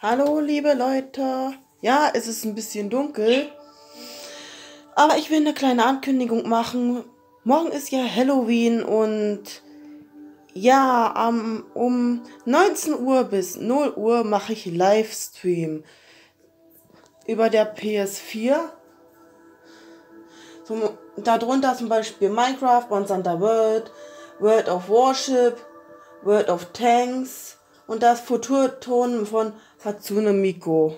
Hallo liebe Leute. Ja, es ist ein bisschen dunkel, aber ich will eine kleine Ankündigung machen. Morgen ist ja Halloween und ja, um 19 Uhr bis 0 Uhr mache ich Livestream über der PS4. Darunter zum Beispiel Minecraft, Monster Hunter World, World of Warship, World of Tanks und das Futurton von Hatsune Miku.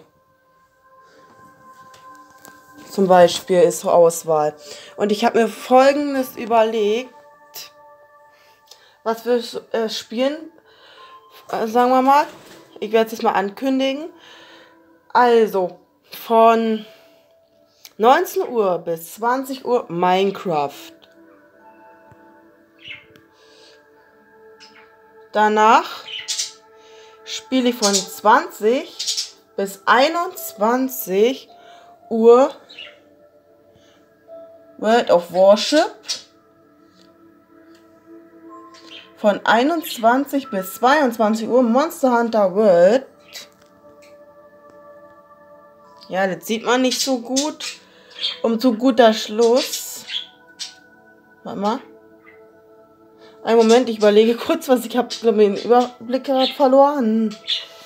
Zum Beispiel ist zur Auswahl. Und ich habe mir Folgendes überlegt, was wir spielen. Sagen wir mal, ich werde es jetzt mal ankündigen. Also, von 19 Uhr bis 20 Uhr Minecraft. Danach spiele ich von 20 bis 21 Uhr World of Warship. Von 21 bis 22 Uhr Monster Hunter World. Ja, das sieht man nicht so gut. Und zu guter Schluss. Warte mal. Einen Moment, ich überlege kurz, was ich habe, glaube ich, den Überblick gerade verloren.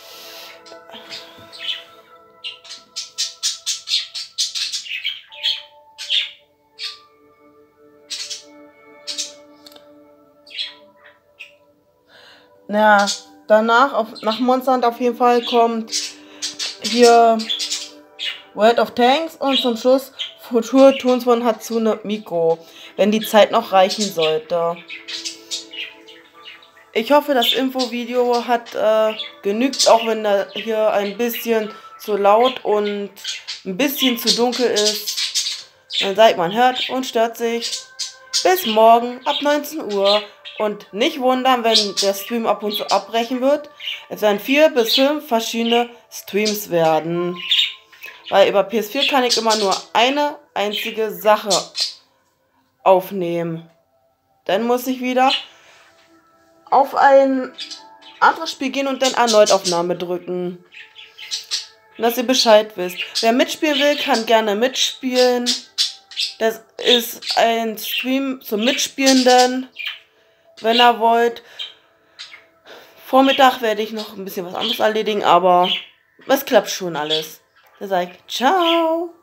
Ja, danach, nach Monster Hunter auf jeden Fall kommt hier World of Tanks und zum Schluss Futurtons von Hatsune Miku, wenn die Zeit noch reichen sollte. Ich hoffe, das Infovideo hat genügt, auch wenn da hier ein bisschen zu laut und ein bisschen zu dunkel ist. Dann seid man hört und stört sich. Bis morgen ab 19 Uhr. Und nicht wundern, wenn der Stream ab und zu abbrechen wird. Es werden 4 bis 5 verschiedene Streams werden. Weil über PS4 kann ich immer nur eine einzige Sache aufnehmen. Dann muss ich wieder auf ein anderes Spiel gehen und dann erneut Aufnahme drücken. Dass ihr Bescheid wisst. Wer mitspielen will, kann gerne mitspielen. Das ist ein Stream zum Mitspielenden. Wenn ihr wollt. Vormittag werde ich noch ein bisschen was anderes erledigen, aber es klappt schon alles. Da sage ich ciao.